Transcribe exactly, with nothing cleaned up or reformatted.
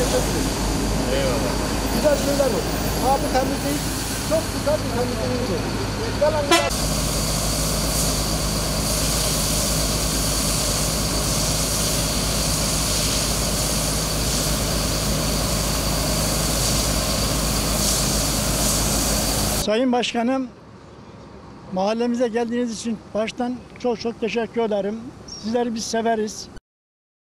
Eyvallah. Güzel şeyler olur. Abi temizleyici çok güzel bir temizleyici olur. Yalan güzel. Sayın Başkanım, mahallemize geldiğiniz için baştan çok çok teşekkür ederim. Sizleri biz severiz.